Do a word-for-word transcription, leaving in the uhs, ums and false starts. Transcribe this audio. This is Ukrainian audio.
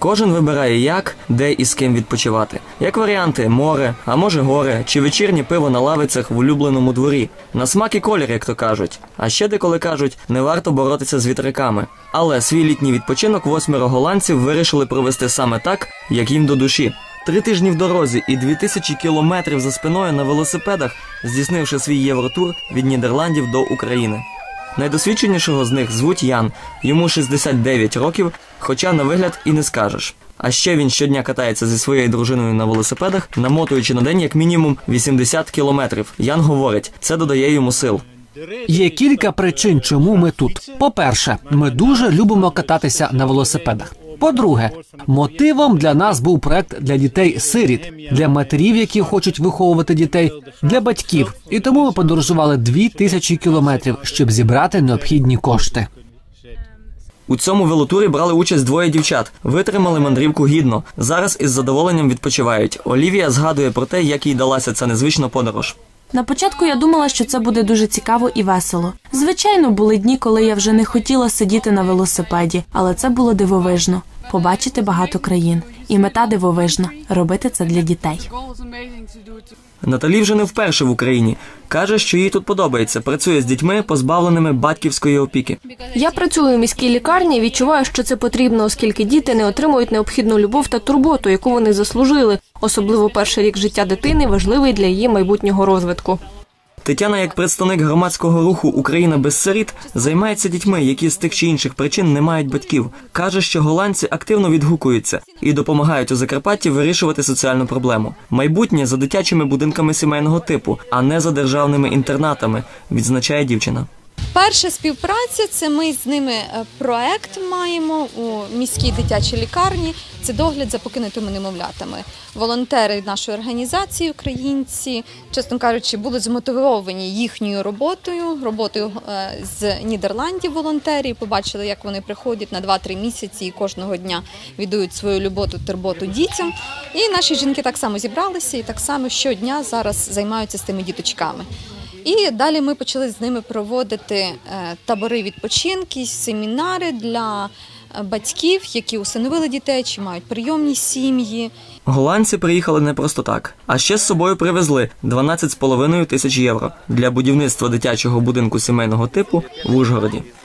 Кожен вибирає як, де і з ким відпочивати. Як варіанти – море, а може гори, чи вечірнє пиво на лавицях в улюбленому дворі. На смак і колір, як то кажуть. А ще деколи кажуть, не варто боротися з вітряками. Але свій літній відпочинок восьмеро голландців вирішили провести саме так, як їм до душі. Три тижні в дорозі і дві тисячі кілометрів за спиною на велосипедах, здійснивши свій євротур від Нідерландів до України. Найдосвідченішого з них звуть Ян, йому шістдесят дев'ять років, хоча на вигляд і не скажеш. А ще він щодня катається зі своєю дружиною на велосипедах, намотуючи на день як мінімум вісімдесят кілометрів. Ян говорить, це додає йому сил. Є кілька причин, чому ми тут. По-перше, ми дуже любимо кататися на велосипедах. По-друге, мотивом для нас був проект для дітей-сиріт, для матерів, які хочуть виховувати дітей, для батьків. І тому ми подорожували дві тисячі кілометрів, щоб зібрати необхідні кошти. У цьому велотурі брали участь двоє дівчат, витримали мандрівку гідно. Зараз із задоволенням відпочивають. Олівія згадує про те, як їй далася ця незвична подорож. На початку я думала, що це буде дуже цікаво і весело. Звичайно, були дні, коли я вже не хотіла сидіти на велосипеді, але це було дивовижно. Побачити багато країн. І мета дивовижна – робити це для дітей. Наталі вже не вперше в Україні. Каже, що їй тут подобається. Працює з дітьми, позбавленими батьківської опіки. Я працюю в міській лікарні і відчуваю, що це потрібно, оскільки діти не отримують необхідну любов та турботу, яку вони заслужили. Особливо перший рік життя дитини важливий для її майбутнього розвитку. Тетяна, як представник громадського руху «Україна без сиріт», займається дітьми, які з тих чи інших причин не мають батьків. Каже, що голландці активно відгукуються і допомагають у Закарпатті вирішувати соціальну проблему. Майбутнє за дитячими будинками сімейного типу, а не за державними інтернатами, відзначає дівчина. Перша співпраця – це ми з ними проект маємо у міській дитячій лікарні. Це догляд за покинутими немовлятами. Волонтери нашої організації, українці, чесно кажучи, були змотивовані їхньою роботою, роботою з Нідерландів волонтерів. Побачили, як вони приходять на два-три місяці і кожного дня віддають свою любов та турботу дітям. І наші жінки так само зібралися і так само щодня зараз займаються з тими діточками. І далі ми почали з ними проводити табори відпочинки, семінари для батьків, які усиновили дітей чи мають прийомні сім'ї. Голландці приїхали не просто так, а ще з собою привезли дванадцять з половиною тисяч євро для будівництва дитячого будинку сімейного типу в Ужгороді.